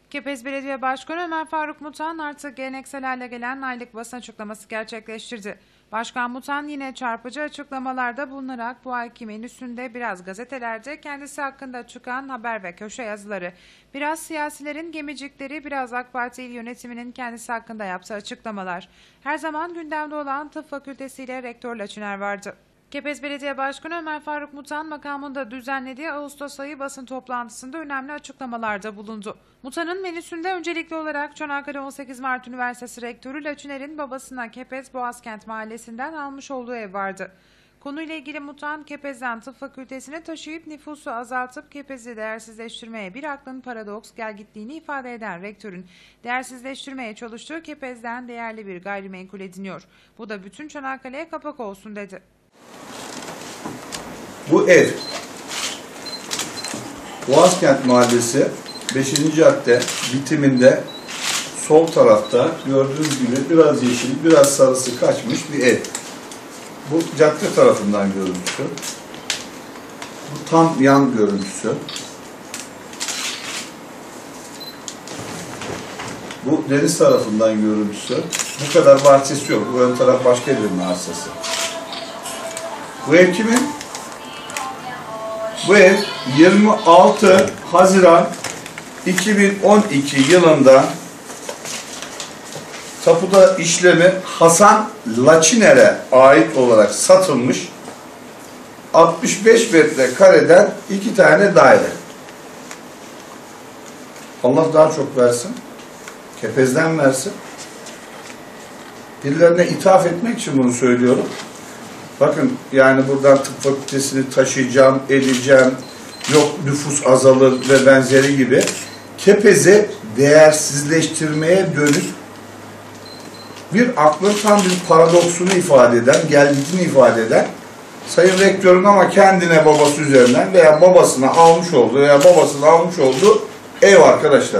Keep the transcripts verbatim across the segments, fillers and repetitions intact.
Kepez Belediye Başkanı Ömer Faruk Mutan artık geleneksel hale gelen aylık basın açıklaması gerçekleştirdi. Başkan Mutan yine çarpıcı açıklamalarda bulunarak bu ayki menüsünde biraz gazetelerde kendisi hakkında çıkan haber ve köşe yazıları, biraz siyasilerin gemicikleri, biraz AK Parti il yönetiminin kendisi hakkında yaptığı açıklamalar, her zaman gündemde olan tıp fakültesiyle rektör Laçiner vardı. Kepez Belediye Başkanı Ömer Faruk Mutan makamında düzenlediği Ağustos ayı basın toplantısında önemli açıklamalarda bulundu. Mutan'ın menüsünde öncelikli olarak Çanakkale on sekiz Mart Üniversitesi Rektörü Laçiner'in babasına Kepez Boğazkent Mahallesi'nden almış olduğu ev vardı. Konuyla ilgili Mutan, Kepez'den tıp fakültesine taşıyıp nüfusu azaltıp Kepez'i değersizleştirmeye bir aklın paradoks gelgitliğini ifade eden rektörün değersizleştirmeye çalıştığı Kepez'den değerli bir gayrimenkul ediniyor. Bu da bütün Çanakkale'ye kapak olsun dedi. Bu ev Boğazkent Mahallesi beşinci cadde bitiminde sol tarafta gördüğünüz gibi biraz yeşil, biraz sarısı kaçmış bir ev. Bu cadde tarafından görüntüsü. Bu tam yan görüntüsü. Bu deniz tarafından görüntüsü. Bu kadar bahçesi yok. Bu ön taraf başka birinin arsası. Bu ev kimin? Bu ev yirmi altı Haziran iki bin on iki yılında tapuda işlemi Hasan Laçiner'e ait olarak satılmış altmış beş metrekareden iki tane daire. Allah daha çok versin. Kepez'den versin. Birilerine ithaf etmek için bunu söylüyorum. Bakın yani buradan tıp fakültesini taşıyacağım, edeceğim, yok nüfus azalır ve benzeri gibi Kepez'i değersizleştirmeye dönük bir aklın tam bir paradoksunu ifade eden, gelgitini ifade eden Sayın Rektör'ün ama kendine babası üzerinden veya babasına almış olduğu veya babasına almış olduğu ev arkadaşlar.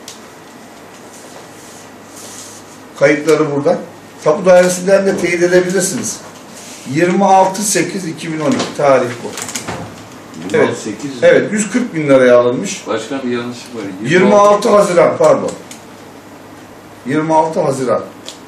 Kayıtları burada. Tapu dairesinden de teyit edebilirsiniz. yirmi altı sekiz iki bin on iki tarih bu. Evet, evet yüz kırk bin liraya alınmış. Başkan bir yanlışlık var. yirmi altı Haziran pardon. yirmi altı Haziran.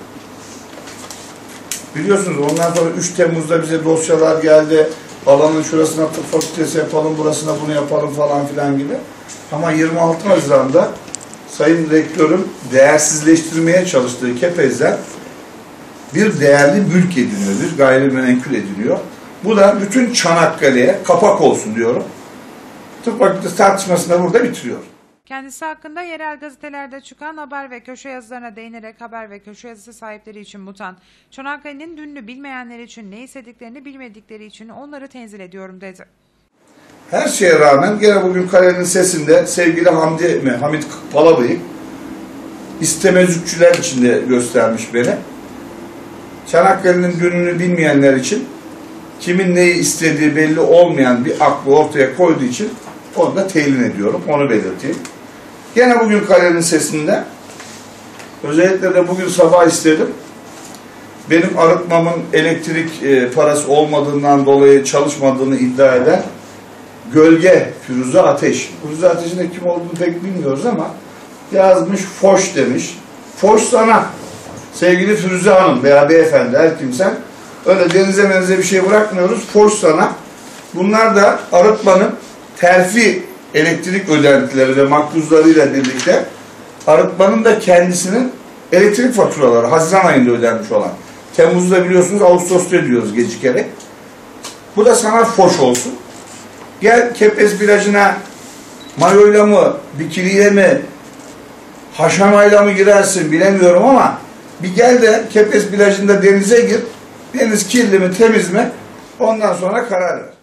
Biliyorsunuz ondan sonra üç Temmuz'da bize dosyalar geldi. Alanın şurasına tıp fakültesi yapalım, burasına bunu yapalım falan filan gibi. Ama yirmi altı Haziran'da Sayın Rektör'ün değersizleştirmeye çalıştığı Kepez'den bir değerli mülk ediniyor, bir gayrimenkul ediniyor. Bu da bütün Çanakkale'ye kapak olsun diyorum. Tıp fakültesi tartışmasını burada bitiriyor. Kendisi hakkında yerel gazetelerde çıkan haber ve köşe yazılarına değinerek haber ve köşe yazısı sahipleri için Mutan, Çanakkale'nin dününü bilmeyenler için ne istediklerini bilmedikleri için onları tenzil ediyorum dedi. Her şeye rağmen gene bugün Kalenin Sesi'nde sevgili Hamdi mi, Hamit Palabıyık istemezlikçiler içinde göstermiş beni. Çanakkale'nin dününü bilmeyenler için kimin neyi istediği belli olmayan bir aklı ortaya koyduğu için onu da telin ediyorum, onu belirteyim. Gene bugün Kalenin Sesi'nde özellikle de bugün sabah istedim. Benim arıtmamın elektrik e, parası olmadığından dolayı çalışmadığını iddia eden Gölge Firuze Ateş. Firuze Ateş'in de kim olduğunu pek bilmiyoruz ama yazmış, foş demiş. Foş sana. Sevgili Firuze Hanım veya beyefendi her kimsen öyle denize menize bir şey bırakmıyoruz. Foş sana. Bunlar da arıtmanın terfi elektrik ödentileri ve makbuzlarıyla birlikte arıtmanın da kendisinin elektrik faturaları Haziran ayında ödenmiş olan. Temmuz'da biliyorsunuz, Ağustos'ta diyoruz gecikerek. Bu da sana foş olsun. Gel Kepez plajına mayoyla mı, bikiniyle mi, haşamayla mı girersin bilemiyorum ama bir gel de Kepez plajında denize gir. Deniz kirli mi, temiz mi? Ondan sonra karar ver.